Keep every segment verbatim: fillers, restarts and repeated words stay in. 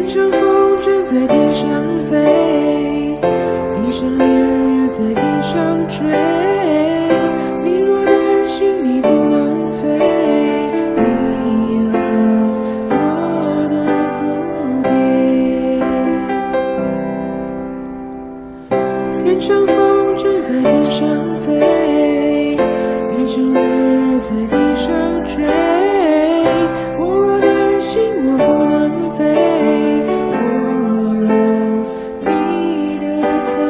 上风筝在天上飞，地上人儿在地上追。你若担心你不能飞，你有我的蝴蝶。天上风筝在天上飞，地上人儿在地上追。我若担心我不能飞，我有你的草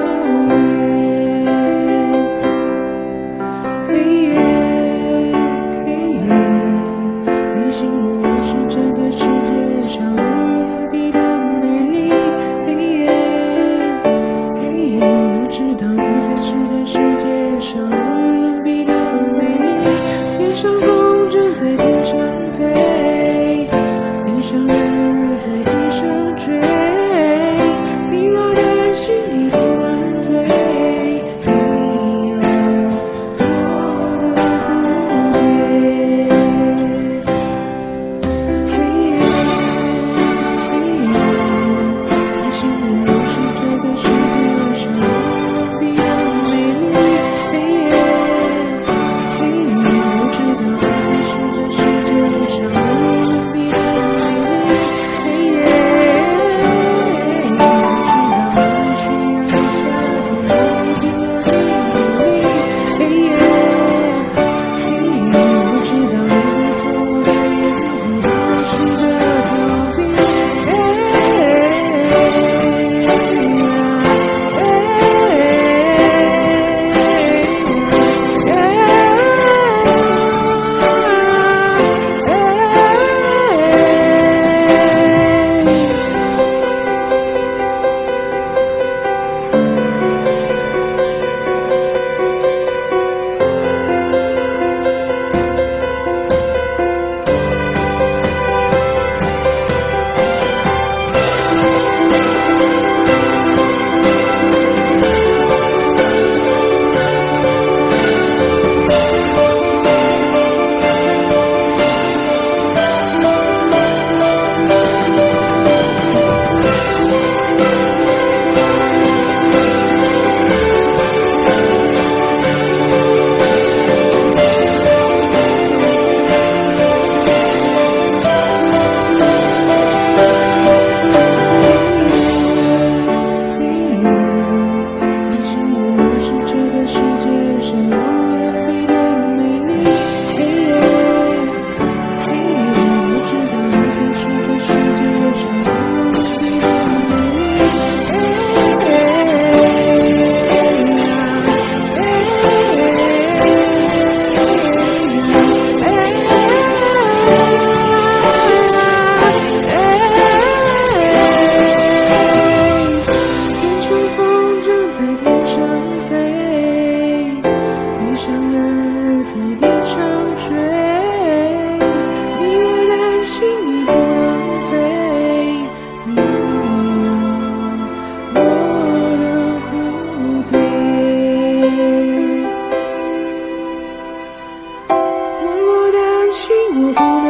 原。嘿耶嘿耶，你心目我是这个世界上无伦比的美丽。嘿耶嘿耶，我知道你才是这世界上无伦比的美丽。天上风筝在天上飞，地上人儿在地上追。你若担心你不能飞，你有我的蝴蝶。嘿耶嘿耶，你心目我是这个世界上无伦比的美丽。嘿耶嘿耶，我知道你才是这世界上无伦比的美丽。嘿耶嘿耶，我知道你需要夏天和冰冷的美丽。嘿耶嘿耶，我知道你会做我的掩护，当我是个逃避。嘿我不能